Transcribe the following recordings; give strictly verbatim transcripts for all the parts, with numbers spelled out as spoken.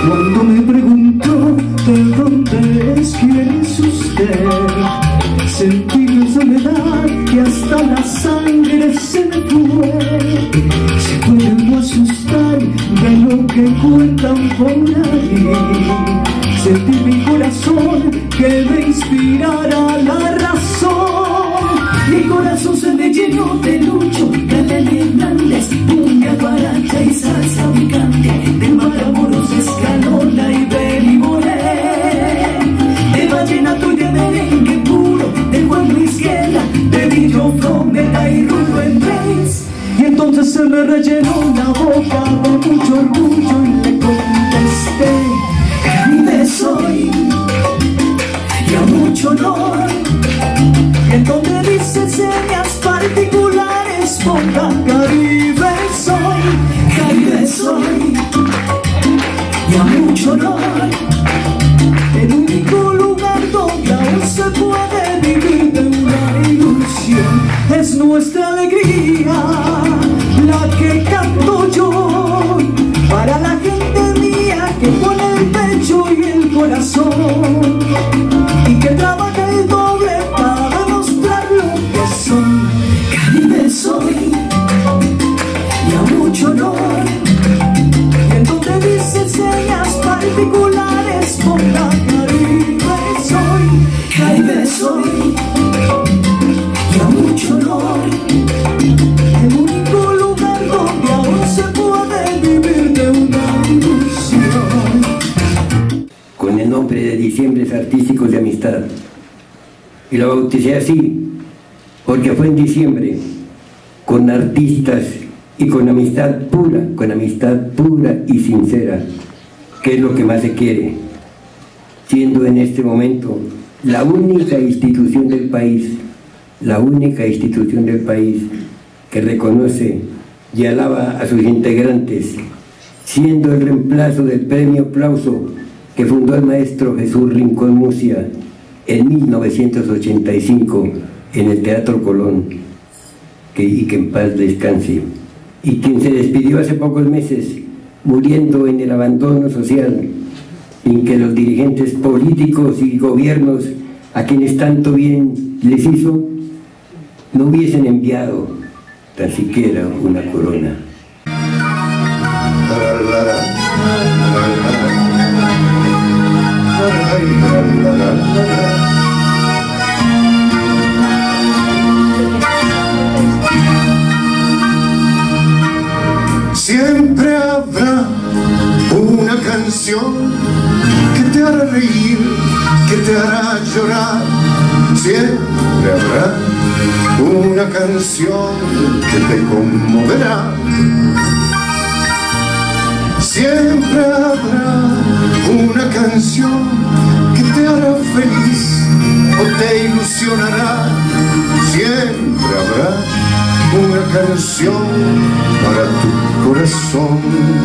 Cuando me preguntó de dónde es, quién es usted, sentí la soledad que hasta la sangre se me fue. Se puede no asustar de lo que cuentan por ahí. Sentí mi corazón que me inspirara la razón. Mi corazón se me llenó de lucho, Gabriel Hernández, cumbia, guaracha y salsa picante, de Matamoros, Escalola y Beli Morel, de vallenato y de merengue puro, de Juan Luis Guerra, de Billo Frometa y Rubén Blades. Y entonces se me rellenó la boca de mucho orgullo y le contesté: Caribe soy, y a mucho honor. Y en donde dice señas particulares, ponga Caribe soy, Caribe soy, y a mucho honor. El único lugar donde aún se puede vivir de una ilusión es nuestra alegría, la que canto yo para la gente mía que pone el pecho y el corazón y que trabaja el doble para demostrar lo que son. Caribe soy, y a mucho honor. Y en donde dice señas particulares, ponga Caribe soy, Caribe soy, y a mucho honor. El único lugar donde aún se puede vivir de una ilusión. Con el nombre de Diciembres Artísticos de Amistad. Y lo bauticé así porque fue en diciembre, con artistas y con amistad pura, con amistad pura y sincera, que es lo que más se quiere, siendo en este momento la única institución del país, la única institución del país que reconoce y alaba a sus integrantes, siendo el reemplazo del premio Aplauso que fundó el maestro Jesús Rincón Murcia en mil novecientos ochenta y cinco en el Teatro Colón, que, y que en paz descanse, y quien se despidió hace pocos meses, muriendo en el abandono social, sin que los dirigentes políticos y gobiernos a quienes tanto bien les hizo, no hubiesen enviado tan siquiera una corona. Siempre habrá una canción que te hará reír, que te hará llorar. Siempre habrá una canción que te conmoverá. Siempre habrá una canción que te hará feliz o te ilusionará. Siempre habrá una canción para tu corazón.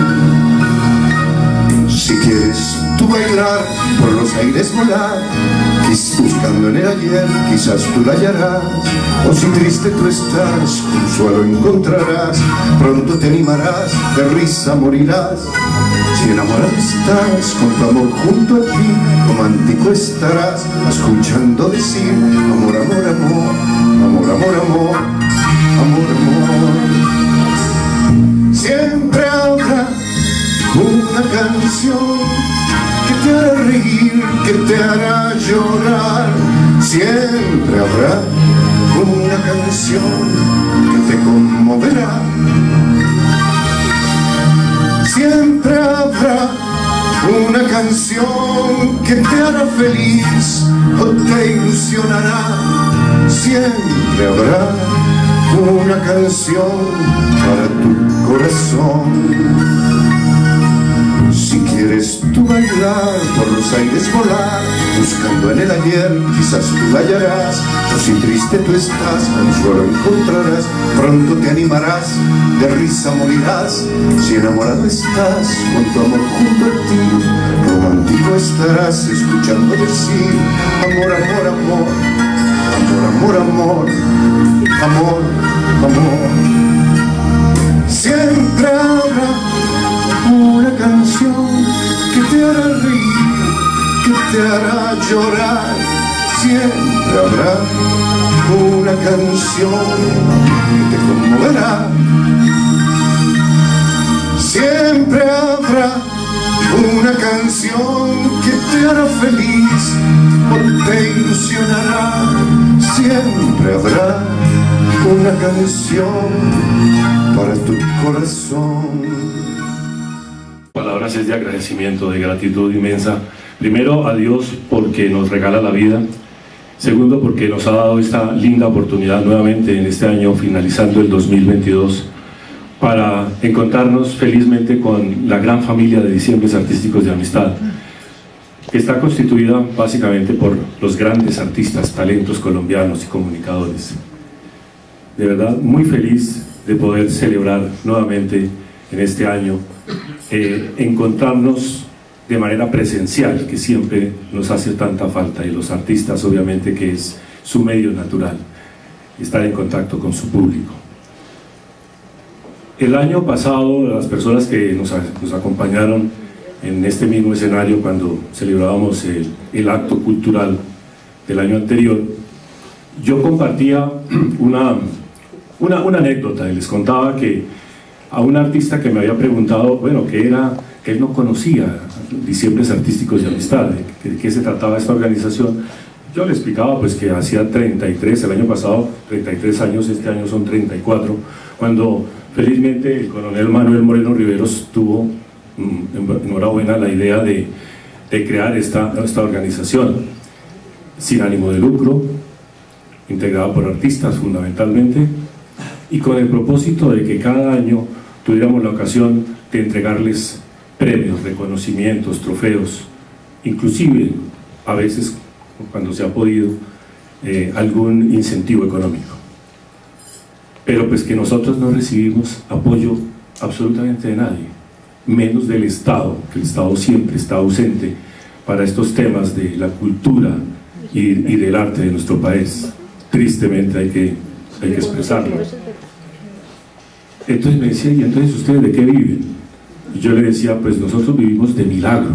Si quieres tú bailar, por los aires volar, buscando en el ayer, quizás tú la hallarás. O si triste tú estás, consuelo encontrarás. Pronto te animarás, de risa morirás. Si enamorado estás, con tu amor junto a ti, romántico estarás, escuchando decir amor, amor, amor, amor, amor, amor, amor, amor. Siempre habrá una canción que te hará reír, que te hará llorar. Siempre habrá una canción que te conmoverá. Siempre habrá una canción que te hará feliz o te ilusionará. Siempre habrá una canción para tu corazón. Si quieres tú bailar, por los aires volar, buscando en el ayer, quizás tú la hallarás. O si triste tú estás, consuelo encontrarás. Pronto te animarás, de risa morirás. Si enamorado estás, con tu amor junto a ti, romántico estarás, escuchando decir amor, amor, amor, amor, amor, amor, amor, amor. Siempre habrá una canción que te hará reír, que te hará llorar. Siempre habrá una canción que te conmoverá. Siempre habrá una canción que te hará feliz o te ilusionará. Siempre habrá una canción para tu corazón. Palabras es de agradecimiento, de gratitud inmensa. Primero a Dios porque nos regala la vida. Segundo porque nos ha dado esta linda oportunidad nuevamente en este año, finalizando el dos mil veintidós, para encontrarnos felizmente con la gran familia de Diciembres Artísticos de Amistad, que está constituida básicamente por los grandes artistas, talentos colombianos y comunicadores. De verdad, muy feliz de poder celebrar nuevamente en este año, eh, encontrarnos de manera presencial, que siempre nos hace tanta falta, y los artistas obviamente que es su medio natural, estar en contacto con su público. El año pasado, las personas que nos, nos acompañaron en este mismo escenario cuando celebrábamos el, el acto cultural del año anterior, yo compartía una, una, una anécdota y les contaba que a un artista que me había preguntado, bueno, que era, que él no conocía Diciembres Artísticos de Amistad, de qué se trataba esta organización, yo le explicaba pues que hacía treinta y tres, el año pasado treinta y tres años, este año son treinta y cuatro, cuando felizmente el coronel Manuel Moreno Riveros tuvo, enhorabuena, la idea de, de crear esta, esta organización sin ánimo de lucro, integrada por artistas fundamentalmente, y con el propósito de que cada año tuviéramos la ocasión de entregarles premios, reconocimientos, trofeos, inclusive a veces, cuando se ha podido, eh, algún incentivo económico. Pero pues que nosotros no recibimos apoyo absolutamente de nadie, menos del Estado, que el Estado siempre está ausente para estos temas de la cultura y, y del arte de nuestro país. Tristemente hay que, hay que expresarlo. Entonces me decía, ¿y entonces ustedes de qué viven? Y yo le decía, pues nosotros vivimos de milagro.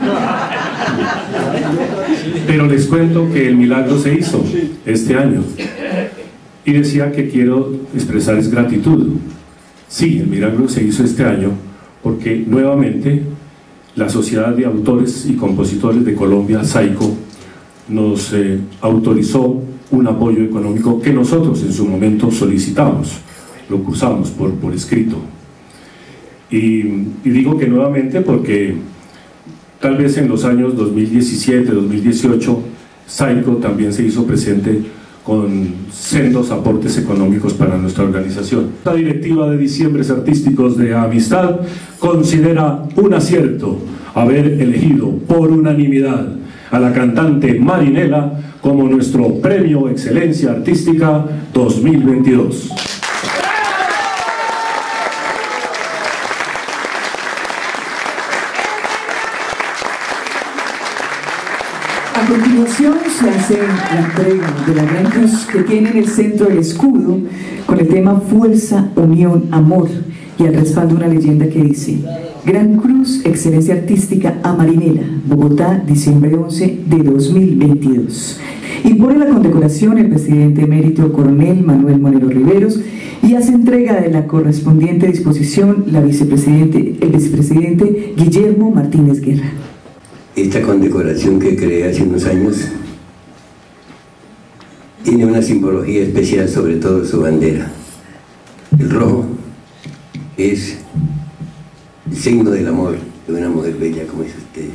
Pero les cuento que el milagro se hizo este año. Y decía que quiero expresarles gratitud. Sí, el milagro se hizo este año porque nuevamente la Sociedad de Autores y Compositores de Colombia, SAICO, nos eh, autorizó un apoyo económico que nosotros en su momento solicitamos, lo cursamos por, por escrito. Y, y digo que nuevamente porque tal vez en los años dos mil diecisiete, dos mil dieciocho, SAICO también se hizo presente con sendos aportes económicos para nuestra organización. La directiva de Diciembres Artísticos de Amistad considera un acierto haber elegido por unanimidad a la cantante Marinela como nuestro Premio Excelencia Artística dos mil veintidós. A continuación se hace la entrega de la gran cruz que tiene en el centro del escudo con el tema Fuerza, Unión, Amor, y al respaldo una leyenda que dice: Gran Cruz, Excelencia Artística a Marinela, Bogotá, diciembre once de dos mil veintidós. Impone la condecoración el presidente emérito coronel Manuel Moreno Riveros y hace entrega de la correspondiente disposición la vicepresidente, el vicepresidente Guillermo Martínez Guerra. Esta condecoración que creé hace unos años tiene una simbología especial, sobre todo su bandera. El rojo es el signo del amor de una mujer bella como es usted.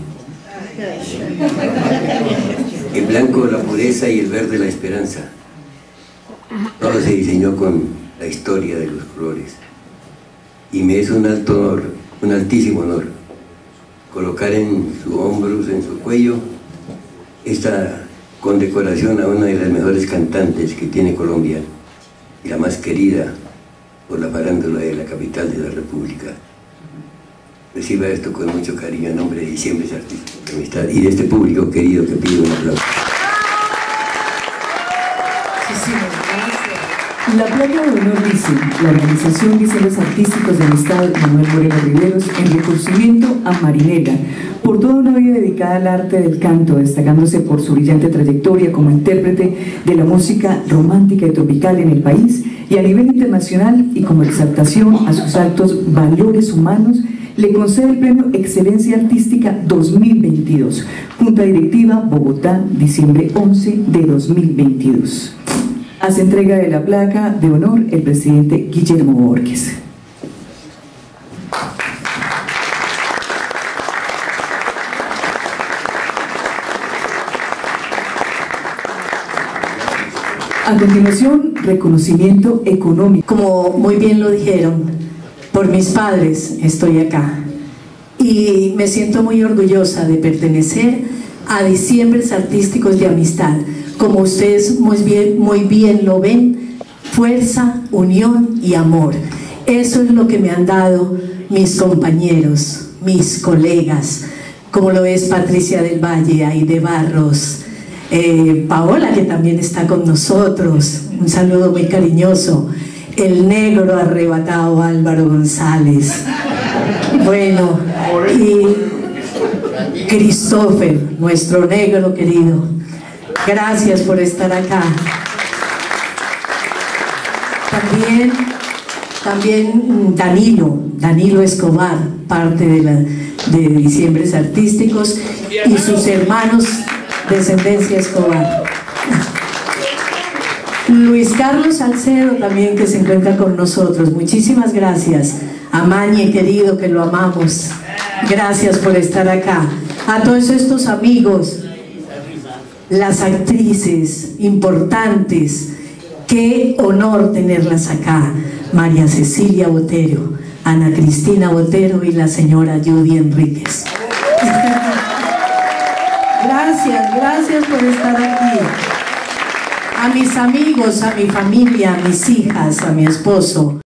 El blanco la pureza y el verde la esperanza. Todo se diseñó con la historia de los colores. Y me es un alto honor, un altísimo honor, colocar en su hombros, en su cuello, esta condecoración a una de las mejores cantantes que tiene Colombia y la más querida por la farándula de la capital de la República. Reciba esto con mucho cariño en nombre de Diciembres Artísticos de Amistad y de este público querido que pide un aplauso. La placa de honor dice: la organización Diseños Artísticos de Amistad Manuel Moreno Riveros, en reconocimiento a Marinela por toda una vida dedicada al arte del canto, destacándose por su brillante trayectoria como intérprete de la música romántica y tropical en el país y a nivel internacional, y como exaltación a sus altos valores humanos, le concede el Premio Excelencia Artística dos mil veintidós. Junta Directiva, Bogotá, diciembre once de dos mil veintidós. Hace entrega de la placa de honor el presidente Guillermo Borges. A continuación, reconocimiento económico. Como muy bien lo dijeron, por mis padres estoy acá y me siento muy orgullosa de pertenecer a Diciembres Artísticos de Amistad. Como ustedes muy bien, muy bien lo ven, fuerza, unión y amor. Eso es lo que me han dado mis compañeros, mis colegas, como lo es Patricia del Valle, Aide Barros, eh, Paola, que también está con nosotros, un saludo muy cariñoso, el negro arrebatado Álvaro González, bueno, y Christopher, nuestro negro querido. Gracias por estar acá. También, también Danilo, Danilo Escobar, parte de, la, de Diciembres Artísticos, y sus hermanos, descendencia Escobar. Luis Carlos Salcedo también, que se encuentra con nosotros. Muchísimas gracias. A Mañe, querido, que lo amamos. Gracias por estar acá. A todos estos amigos, las actrices importantes, qué honor tenerlas acá. María Cecilia Botero, Ana Cristina Botero y la señora Judy Enríquez. Gracias, gracias por estar aquí. A mis amigos, a mi familia, a mis hijas, a mi esposo.